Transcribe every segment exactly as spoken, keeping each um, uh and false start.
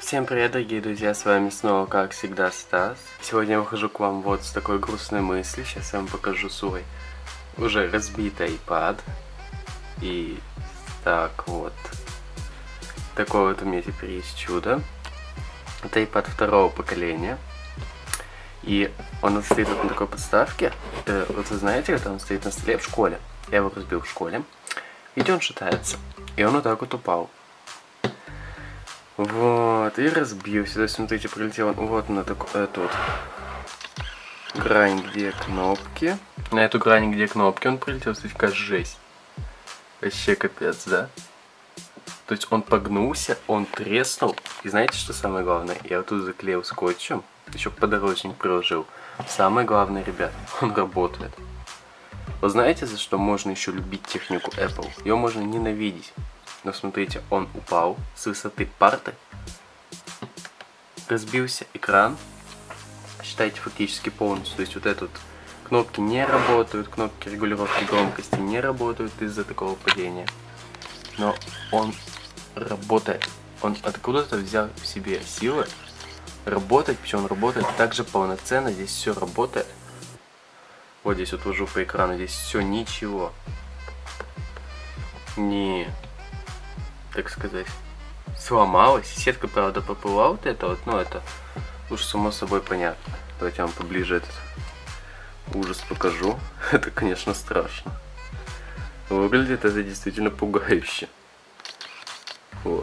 Всем привет, дорогие друзья, с вами снова, как всегда, Стас. Сегодня я выхожу к вам вот с такой грустной мыслью. Сейчас я вам покажу свой уже разбитый iPad. И так вот, такое вот у меня теперь есть чудо. Это iPad второго поколения. И он вот стоит вот на такой подставке. Э, вот вы знаете, когда он стоит на столе в школе. Я его разбил в школе. Видите, он шатается. И он вот так вот упал. Вот, и разбился. То есть, смотрите, прилетел он вот на такую эту вот грань, где кнопки. На эту грань, где кнопки, он прилетел, смотрите, какая жесть. Вообще капец, да? То есть он погнулся, он треснул. И знаете, что самое главное? Я вот тут заклеил скотчем, еще подорожник приложил. Самое главное, ребят, он работает. Вы знаете, за что можно еще любить технику Apple? Ее можно ненавидеть. Но смотрите, он упал с высоты парты, разбился экран, считайте, фактически полностью. То есть вот эти вот кнопки не работают, кнопки регулировки громкости не работают из-за такого падения. Но он работает. Он откуда-то взял в себе силы работать, причем он работает также полноценно, здесь все работает. Вот здесь вот вожу по экрану, здесь все ничего не, так сказать, сломалась. Сетка, правда, поплыла вот это вот, но это уж само собой понятно. Давайте я вам поближе этот ужас покажу. Это, конечно, страшно. Выглядит это действительно пугающе. О.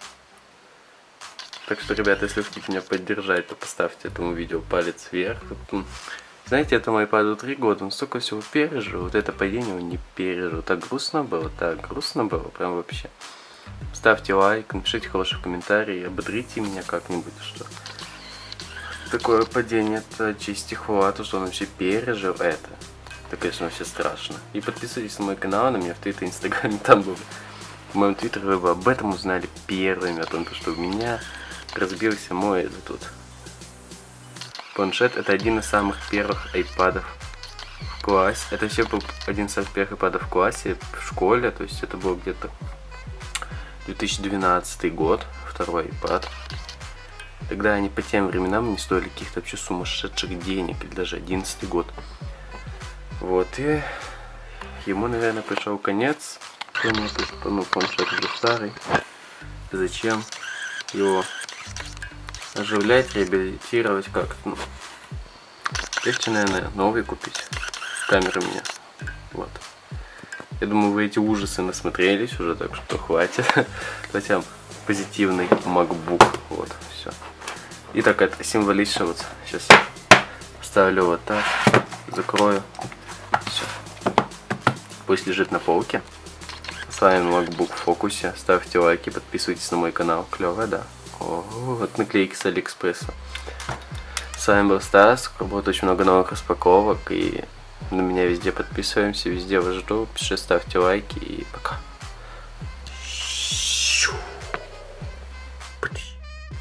Так что, ребята, если вы хотите меня поддержать, то поставьте этому видео палец вверх. Знаете, этому iPad три года, он столько всего пережил, вот это падение он не пережил. Так грустно было, так грустно было, прям вообще. Ставьте лайк, напишите хороший комментарий, ободрите меня как-нибудь, что такое падение, это чисти хвату, что он вообще пережил это. Это, конечно, вообще страшно. И подписывайтесь на мой канал, на меня в Твиттере, Инстаграме, там был. В моем Твиттере вы бы об этом узнали первыми, о том, что у меня разбился мой этот тут планшет. Это один из самых первых айпадов в классе. Это вообще был один из самых первых айпадов в классе, в школе. То есть это был где-то две тысячи двенадцатый год, второй iPad. Тогда они по тем временам не стоили каких-то вообще сумасшедших денег, или даже одиннадцатый год. Вот, и ему, наверное, пришел конец. Ну, планшет уже старый. Зачем его оживлять, реабилитировать как-то? Ну, легче, наверное, новый купить. С камерой мне. Вот. Я думаю, вы эти ужасы насмотрелись уже, так что хватит. Давайте вам позитивный MacBook. Вот, все. И так это символично. Вот сейчас я ставлю вот так. Закрою. Все. Пусть лежит на полке. С вами MacBook в фокусе. Ставьте лайки, подписывайтесь на мой канал. Клево, да? О, вот наклейки с Алиэкспресса. С вами был Стас. Будет очень много новых распаковок. И на меня везде подписываемся, везде вас жду. Пишите, ставьте лайки.